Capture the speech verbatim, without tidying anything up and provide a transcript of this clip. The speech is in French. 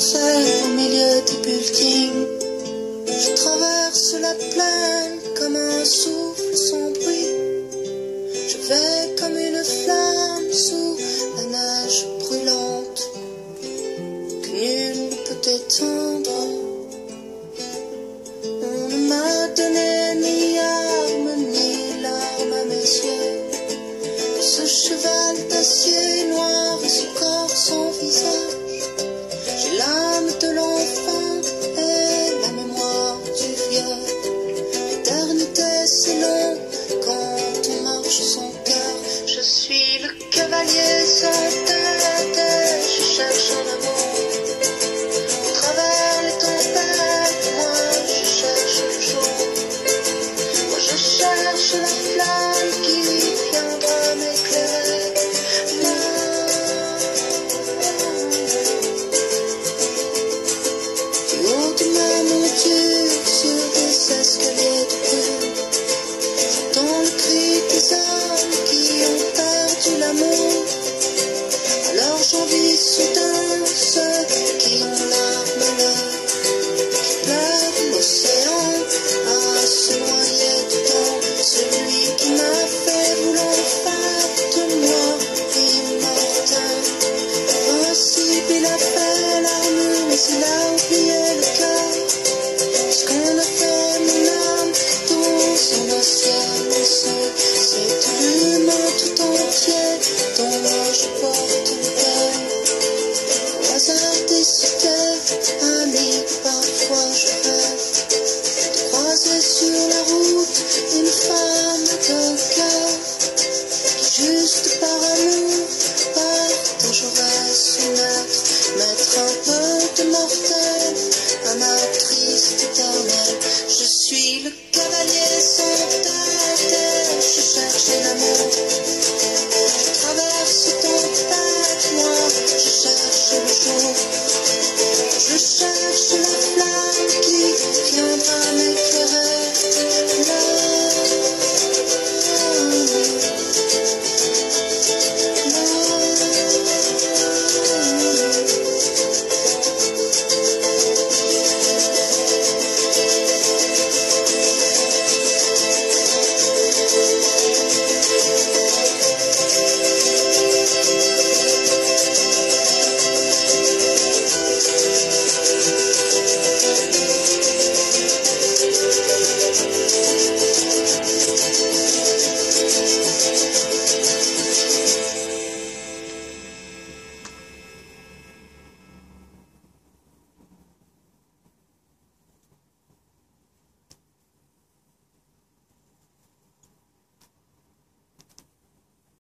concert au milieu des buildings. Je traverse la plaine comme un souffle sans bruit. Je vais comme une flamme sous la neige brûlante que nul ne peut éteindre. On ne m'a donné ni arme ni larmes à mes yeux. Ce cheval d'acier noir et ce corps sans visage. J'ai l'âme de l'enfant et la mémoire du vieux. L'éternité c'est long quand on marche sans cœur. Je suis le cavalier sans tête et je cherche un amour. Au travers les tempêtes, moi je cherche le jour. Moi je cherche la flamme qui viendra m'éclairer. Du haut de ma monture, sur des escaliers de brume, j'entends le cri